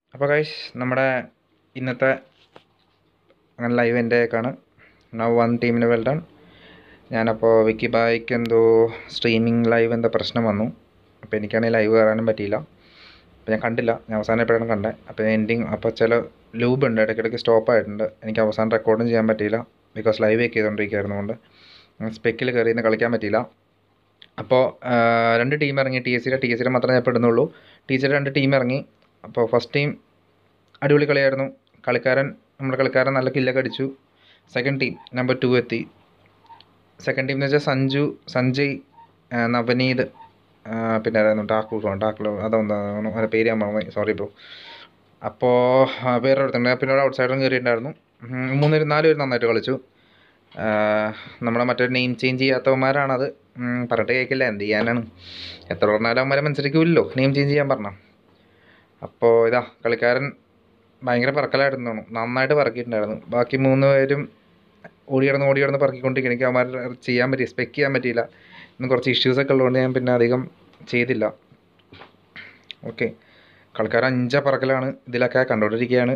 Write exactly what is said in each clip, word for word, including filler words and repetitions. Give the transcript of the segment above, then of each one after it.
അപ്പോൾ ഗൈസ് നമ്മുടെ ഇന്നത്തെ അങ്ങനെ ലൈവ് എൻ്റെ ആക്കാണ്. നൗ വൺ ടീമിന് വെൽ ഡൺ. ഞാനപ്പോൾ വിക്കി ബായ്ക്ക് എന്തോ സ്ട്രീമിംഗ് ലൈവ് എന്തോ പ്രശ്നം വന്നു. അപ്പോൾ എനിക്കാണെങ്കിൽ ലൈവ് കയറാനും പറ്റിയില്ല. അപ്പോൾ ഞാൻ കണ്ടില്ല, ഞാൻ അവസാനം എപ്പോഴാണ് കണ്ടത്. അപ്പോൾ എൻഡിങ് അപ്പോൾ ചില ലൂബ് ഉണ്ട്, ഇടയ്ക്കിടയ്ക്ക് സ്റ്റോപ്പ് ആയിട്ടുണ്ട്. എനിക്ക് അവസാനം റെക്കോർഡും ചെയ്യാൻ പറ്റിയില്ല, ബിക്കോസ് ലൈവ് ഒക്കെ ചെയ്തുകൊണ്ടിരിക്കുകയായിരുന്നുകൊണ്ട് സ്പെക്കിൽ കയറി നിന്ന് കളിക്കാൻ പറ്റിയില്ല. അപ്പോൾ രണ്ട് ടീം ഇറങ്ങി, ടി എസ് സിയുടെ ടി എസ് സിയുടെ മാത്രമേ ഞാൻ പെടുന്നുള്ളൂ. ടി എസ് സിയുടെ രണ്ട് ടീം ഇറങ്ങി. അപ്പോൾ ഫസ്റ്റ് ടീം അടിപൊളി കളിയായിരുന്നു. കളിക്കാരൻ നമ്മുടെ കളിക്കാരൻ നല്ല കില്ലൊക്കെ അടിച്ചു. സെക്കൻഡ് ടീം നമ്പർ ടു എത്തി. സെക്കൻഡ് ടീം എന്ന് വെച്ചാൽ സഞ്ജു, സഞ്ജയ്, നവനീത്, പിന്നെ ആരായിരുന്നു ടാക്ലോ ടാക്ലോ അതൊന്നും അവരുടെ പേര് ഞാൻ മറന്നു, സോറി ബ്രോ. അപ്പോൾ വേറെ ഒരുത്തുണ്ട്, പിന്നെ ഒരു ഔട്ട് സൈഡറും കയറിയിട്ടുണ്ടായിരുന്നു. മൂന്ന് നാല് പേര് നന്നായിട്ട് കളിച്ചു. നമ്മളെ മറ്റൊരു നെയിം ചേഞ്ച് ചെയ്യാത്തവന്മാരാണത്. പറഞ്ഞിട്ട് കേൾക്കില്ല, എന്ത് ചെയ്യാനാണ്. എത്ര പറഞ്ഞാലും അവന്മാരെ മനസ്സിലാക്കില്ലല്ലോ നെയിം ചേഞ്ച് ചെയ്യാൻ പറഞ്ഞാൽ. അപ്പോൾ ഇതാ കളിക്കാരൻ ഭയങ്കര പറക്കലായിരുന്നു തോന്നുന്നു, നന്നായിട്ട് പറക്കിയിട്ടുണ്ടായിരുന്നു. ബാക്കി മൂന്ന് പേരും ഓടി കിടന്ന് ഓടി കിടന്ന് പറക്കിക്കൊണ്ടിരിക്കും. എനിക്ക് അവന്മാർ ചെയ്യാൻ പറ്റി, സ്പെക്ക് ചെയ്യാൻ പറ്റിയില്ല. ഇന്ന് കുറച്ച് ഇഷ്യൂസൊക്കെ ഉള്ളതുകൊണ്ട് ഞാൻ പിന്നെ അധികം ചെയ്തില്ല. ഓക്കെ, കളിക്കാരൻ അഞ്ച പറക്കലാണ്. ഇതിലൊക്കെ കണ്ടുകൊണ്ടിരിക്കുകയാണ്.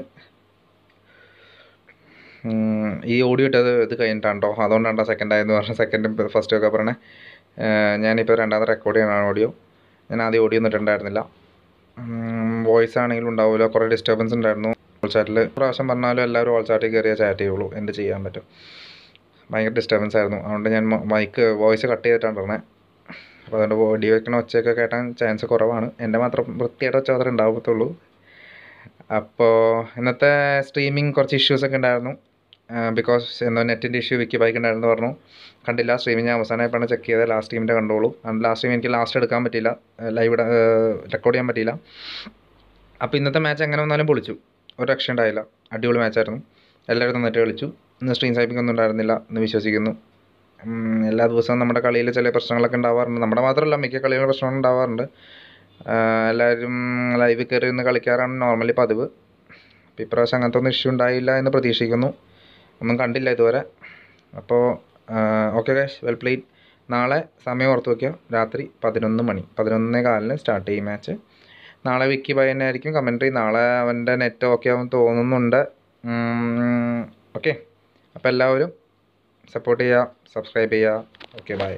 ഈ ഓഡിയോ ഇട്ടത് ഇത് കഴിഞ്ഞിട്ടാണ്ടോ, അതുകൊണ്ടാണ്ടോ സെക്കൻഡ് ആയെന്ന് പറഞ്ഞാൽ സെക്കൻഡും ഫസ്റ്റും ഒക്കെ പറഞ്ഞേ. ഞാനിപ്പോൾ രണ്ടാമത് റെക്കോർഡ് ചെയ്യണതാണ് ഓഡിയോ. ഞാൻ ആദ്യം ഓഡിയോ ഒന്നും ഇട്ടുണ്ടായിരുന്നില്ല. വോയിസ് ആണെങ്കിലും ഉണ്ടാവില്ല, കുറേ ഡിസ്റ്റർബൻസ് ഉണ്ടായിരുന്നു. ഓൾ ചാറ്റിൽ പ്രാവശ്യം പറഞ്ഞാലും എല്ലാവരും ഓൾ ചാറ്റിൽ കയറിയാൽ ചാറ്റ് ചെയ്യുള്ളൂ, എന്ത് ചെയ്യാൻ പറ്റും. ഭയങ്കര ഡിസ്റ്റർബൻസ് ആയിരുന്നു. അതുകൊണ്ട് ഞാൻ മൈക്ക് വോയിസ് കട്ട് ചെയ്തിട്ടാണ് പറഞ്ഞത്. അപ്പോൾ അതുകൊണ്ട് ഓഡിയോ വയ്ക്കണ ഒച്ചയൊക്കെ കേട്ടാൻ ചാൻസ് കുറവാണ്. എൻ്റെ മാത്രം വൃത്തിയായിട്ട് ഒച്ച മാത്രമേ ഉണ്ടാകത്തുള്ളൂ. അപ്പോൾ ഇന്നത്തെ സ്ട്രീമിങ് കുറച്ച് ഇഷ്യൂസൊക്കെ ഉണ്ടായിരുന്നു. ബിക്കോസ് എന്തോ നെറ്റിൻ്റെ ഇഷ്യൂ വിക്കി ബൈക്ക് ഉണ്ടായിരുന്നു പറഞ്ഞു. കണ്ടില്ല സ്ട്രീമിങ്. ഞാൻ അവസാനമായിട്ടാണ് ചെക്ക് ചെയ്തത്, ലാസ്റ്റ് ടീമിൻ്റെ കണ്ടോളൂ. അതുകൊണ്ട് ലാസ്റ്റ് ടീം എനിക്ക് ലാസ്റ്റ് എടുക്കാൻ പറ്റിയില്ല, ലൈവ് റെക്കോർഡ് ചെയ്യാൻ പറ്റിയില്ല. അപ്പോൾ ഇന്നത്തെ മാച്ച് എങ്ങനെ വന്നാലും പൊളിച്ചു, ഒരു രക്ഷ ഉണ്ടായില്ല. അടിപൊളി മാച്ചായിരുന്നു, എല്ലാവരും നന്നായിട്ട് കളിച്ചു. ഇന്ന് സ്ട്രീം സൈപ്പിംഗ് ഒന്നും ഉണ്ടായിരുന്നില്ല എന്ന് വിശ്വസിക്കുന്നു. എല്ലാ ദിവസവും നമ്മുടെ കളിയിൽ ചില പ്രശ്നങ്ങളൊക്കെ ഉണ്ടാവാറുണ്ട്. നമ്മുടെ മാത്രമല്ല, മിക്ക കളികളും പ്രശ്നങ്ങൾ ഉണ്ടാവാറുണ്ട്. എല്ലാവരും ലൈവ് കയറി നിന്ന് കളിക്കാറാണ് നോർമലി പതിവ്. അപ്പോൾ ഇപ്രാവശ്യം അങ്ങനത്തെ ഒന്നും ഇഷ്യൂ ഉണ്ടായില്ല എന്ന് പ്രതീക്ഷിക്കുന്നു. ഒന്നും കണ്ടില്ല ഇതുവരെ. അപ്പോൾ ഓക്കെ ഗൈസ്, വെൽ പ്ലേഡ്. നാളെ സമയം ഓർത്ത് വയ്ക്കുക, രാത്രി പതിനൊന്ന് മണി പതിനൊന്നേ കാലിന് സ്റ്റാർട്ട് ചെയ്യും മാച്ച്. നാളെ വിക്കി ബൈ തന്നെ ആയിരിക്കും കമൻട്രി. നാളെ അവൻ്റെ നെറ്റ് ഓക്കെ ആവും തോന്നുന്നുണ്ട്. ഓക്കെ, അപ്പോൾ എല്ലാവരും സപ്പോർട്ട് ചെയ്യുക, സബ്സ്ക്രൈബ് ചെയ്യുക. Okay, bye.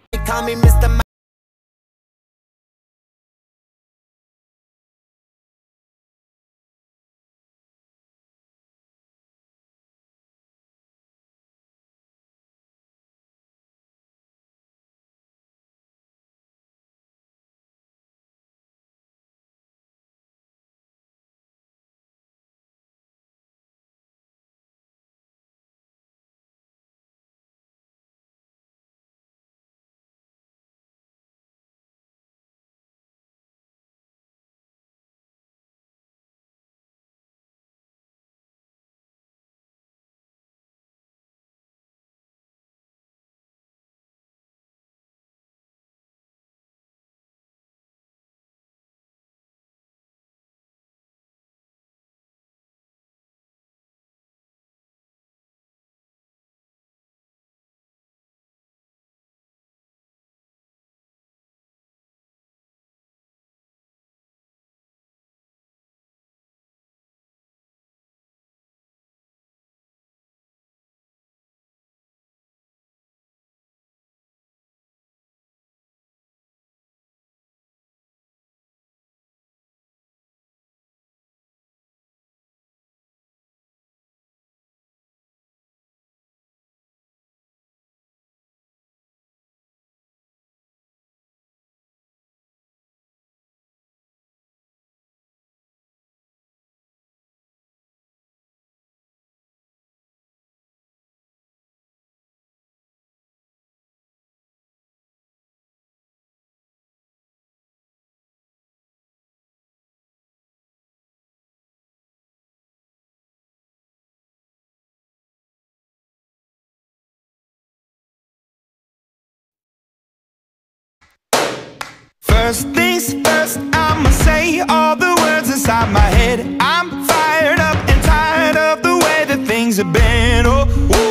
First things first, I'ma say all the words inside my head. I'm fired up and tired of the way that things have been. Oh,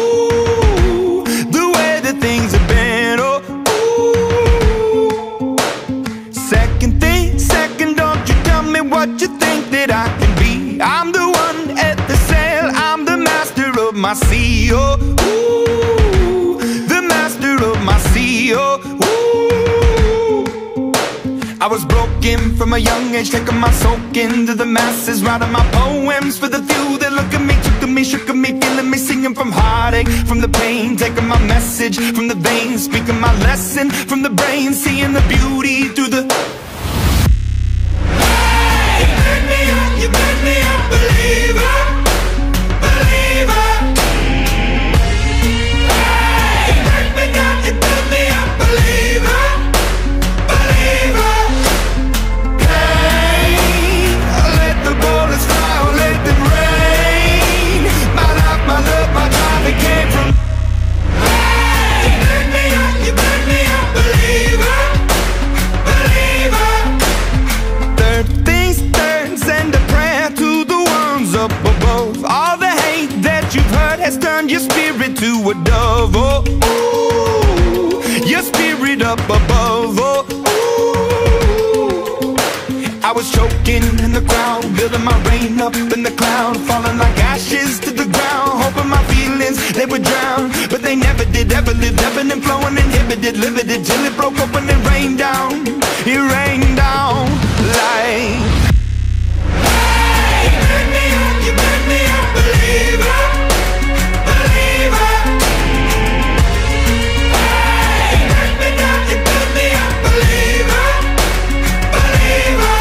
ooh, the way that things have been. Oh, ooh. Second thing, second, don't you tell me what you think that I can be. my sea, oh, ooh, the master of my sea, oh, ooh. I was broken from a young age, taking my soak into the masses, writing my poems for the few that look at me, took at me, shook at me, feeling me, singing from heartache, from the pain, taking my message from the veins, speaking my lesson from the brain, seeing the beauty through the. Hey, you made me up, you made me a believer, believer. Hey, you break me down, you build me up, believer, believer. Hey, let the bullets fly, or let them rain. My life, my love, my drive, it came from. Hey, you made me up, you made me a believer, believer. Third things third, send a prayer to the ones up above. All the hate that you've heard has turned your spirit to a dove. Oh, ooh, your spirit up above. Oh, ooh. I was choking in the crowd, building my rain up in the cloud, falling like ashes to the ground, hoping my feelings they would drown, but they never did. Ever lived, ebbing and flowing, inhibited, limited, till it broke open and rained down. It rained down like. Hey, you made me up, you made me a believer, believer. Hey, you break me down, you build me up, believer, believer.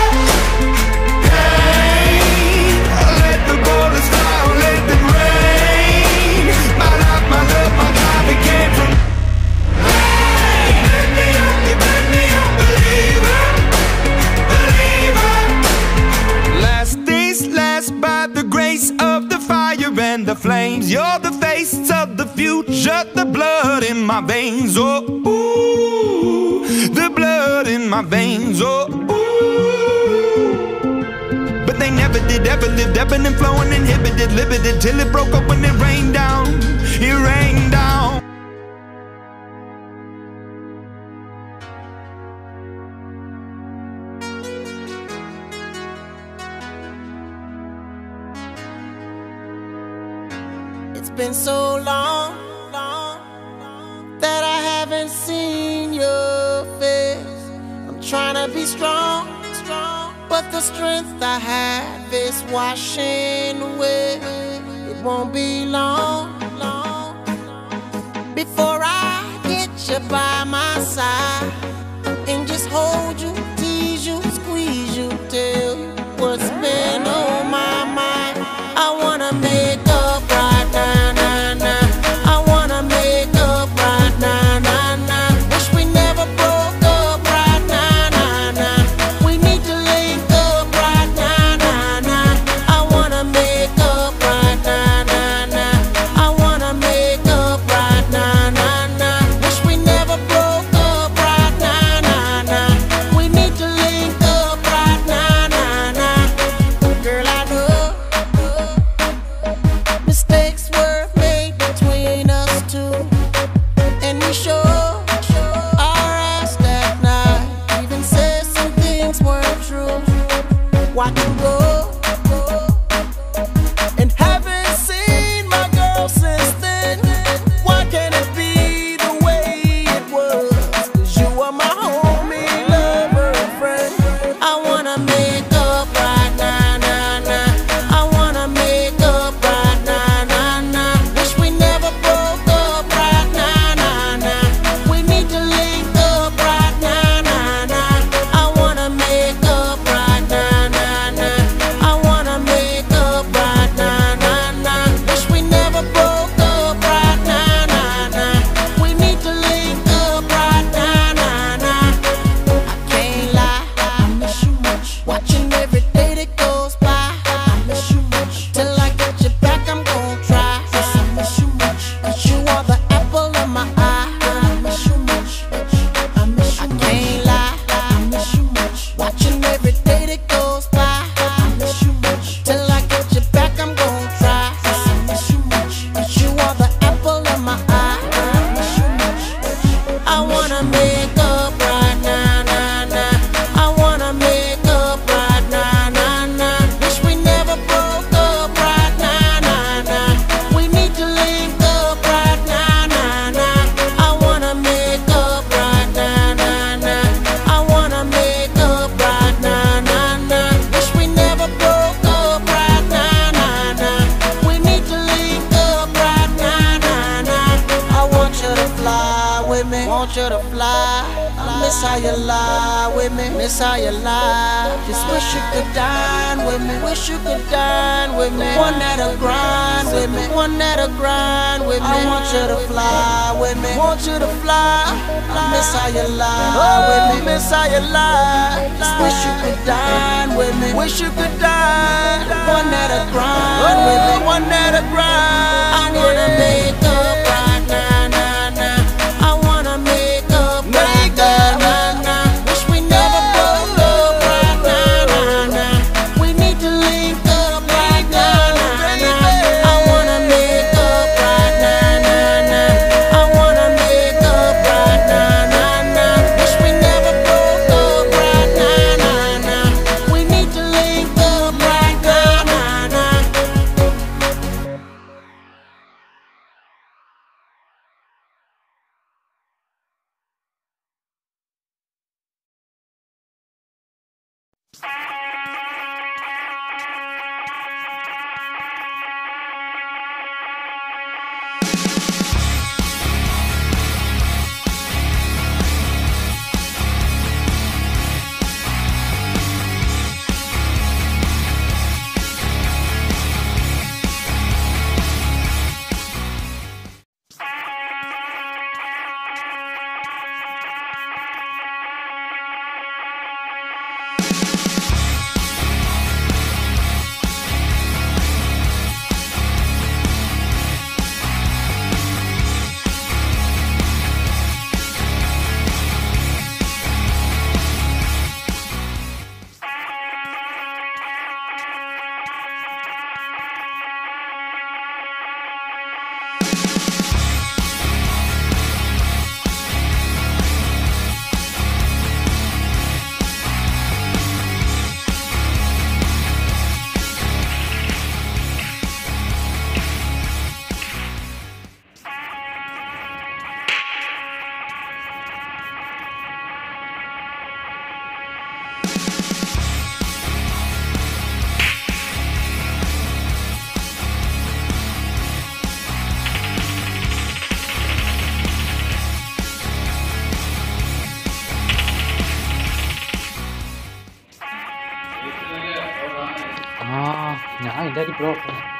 Hey, let the bullets fly, or let them rain. My life, my love, my drive, it came from. Hey, you made me up, you made me a believer, believer. Last days last by the grace of the fire and the flames. You're the face of the future, the blood in my veins. Oh, ooh, the blood in my veins. Oh, ooh. But they never did, ever lived, ebbing and flowing, inhibited, limited, till it broke up when it rained down. It rained down. It's been so long, long, that I haven't seen your face. I'm trying to be strong, strong, but the strength I have is washing away. It won't be long, long, before I get you by my side and just hold you, tease you, squeeze you, tell you what's been on my mind. I wanna make up right now, nah, nah. I wanna make up right now, nah, nah. Wish we never broke up right now, nah, nah. We need to link up right now, nah, nah. I wanna make up right now, nah, nah. I wanna make up right now, nah, nah. Wish we never broke up right now, with me. Want you to fly. I miss how you lie with me. Miss how you lie. Just wish you could dine with me. Wish you could dine with me. One that'll grind with me. One that'll grind with me. I want you to fly with me. Want you to fly. I miss how you lie with me. Miss how you lie. Just wish you could dine with me. Wish you could dine. One that'll grind with me. One that'll grind. I wanna make up right now, nah, nah. I wanna make up right now, nah, nah. Wish we never broke up right now, nah, nah. We need to link up right now, nah, nah. I wanna make up right now, nah, nah. I wanna make up right now, nah, nah. Wish we never broke up right now, nah, nah. We need to link up right now, nah, nah. ആ ഞാൻ എൻ്റെ bro